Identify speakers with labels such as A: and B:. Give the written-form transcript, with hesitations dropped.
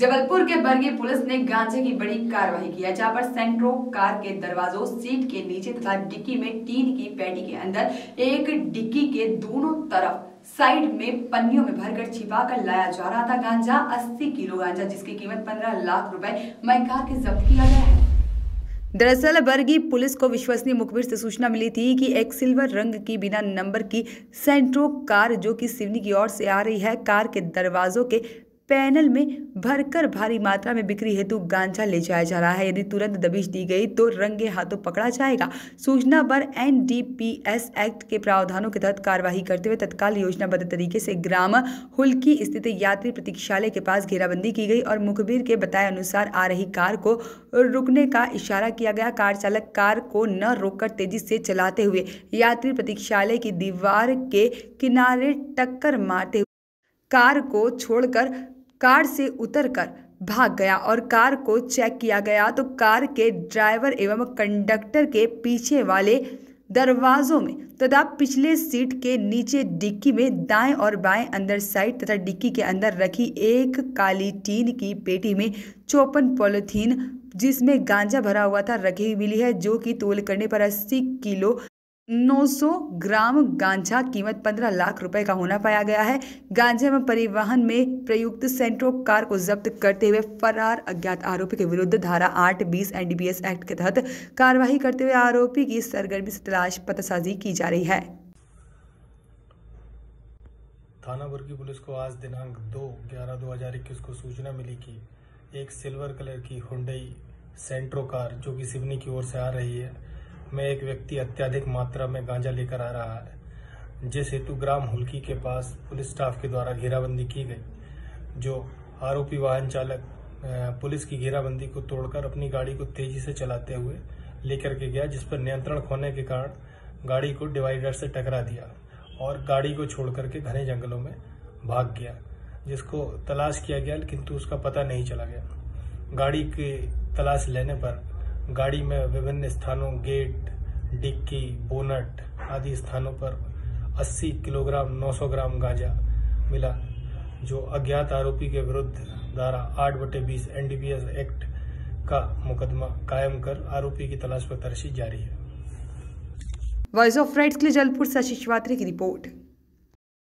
A: जबलपुर के बरगी पुलिस ने गांजे की बड़ी कार्रवाई की है, जहां पर सेंट्रो कार के दरवाजों, सीट के नीचे तथा डिक्की में टीन की पेटी के अंदर एक डिक्की के दोनों तरफ साइड में पन्नियों में भरकर छिपा कर लाया जा रहा था गांजा। 80 किलो गांजा, जिसकी कीमत 15 लाख रुपए मैकार के जब्त किया गया है। दरअसल बरगी पुलिस को विश्वसनीय मुखबिर से सूचना मिली थी कि एक सिल्वर रंग की बिना नंबर की सेंट्रो कार, जो कि सिवनी की ओर से आ रही है, कार के दरवाजों के पैनल में भरकर भारी मात्रा में बिक्री हेतु गांजा ले जाया जा रहा है। यदि तुरंत दबिश दी गई तो रंगे हाथों पकड़ा जाएगा। सूचना पर NDPS एक्ट के प्रावधानों के तहत कार्रवाई करते हुए तत्काल योजनाबद्ध तरीके से ग्राम हुल्की स्थित यात्री प्रतीक्षालय के पास घेराबंदी की गई और मुखबिर के बताए अनुसार आ रही कार को रुकने का इशारा किया गया। कार चालक कार को न रोककर तेजी से चलाते हुए यात्री प्रतीक्षालय की दीवार के किनारे टक्कर मारते हुए कार को छोड़कर कार से उतरकर भाग गया और कार को चेक किया गया तो कार के ड्राइवर एवं कंडक्टर के पीछे वाले दरवाजों में तथा पिछले सीट के नीचे डिक्की में दाएं और बाएं अंदर साइड तथा डिक्की के अंदर रखी एक काली टीन की पेटी में 54 पॉलीथीन जिसमें गांजा भरा हुआ था रखी मिली है, जो कि तोल करने पर 80 किलो 900 ग्राम गांजा कीमत 15 लाख रुपए का होना पाया गया है। गांजे में परिवहन में प्रयुक्त सेंट्रो कार को जब्त करते हुए फरार अज्ञात आरोपी के विरुद्ध धारा 8-20 NDPS एक्ट के तहत कार्रवाई करते हुए आरोपी की सरगर्मी से तलाश पतासाजी की जा रही है।
B: थाना बरगी पुलिस को आज दिनांक 2/11/2021 को सूचना मिली कि एक सिल्वर कलर की हुंडई सेंट्रो कार, जो कि सिवनी की ओर से आ रही है, में एक व्यक्ति अत्यधिक मात्रा में गांजा लेकर आ रहा है, जिस हेतु ग्राम हुल्की के पास पुलिस स्टाफ के द्वारा घेराबंदी की गई। जो आरोपी वाहन चालक पुलिस की घेराबंदी को तोड़कर अपनी गाड़ी को तेजी से चलाते हुए लेकर के गया, जिस पर नियंत्रण खोने के कारण गाड़ी को डिवाइडर से टकरा दिया और गाड़ी को छोड़ करके घने जंगलों में भाग गया, जिसको तलाश किया गया किंतु उसका पता नहीं चला गया। गाड़ी की तलाश लेने पर गाड़ी में विभिन्न स्थानों, गेट, डिक्की, बोनट आदि स्थानों पर 80 किलोग्राम 900 ग्राम गांजा मिला, जो अज्ञात आरोपी के विरुद्ध धारा 8/20 NDPS एक्ट का मुकदमा कायम कर आरोपी की तलाश पर तलाशी जारी है।
A: वॉइस ऑफ राइट्स के लिए जबलपुर से आशीष वात्रे की रिपोर्ट।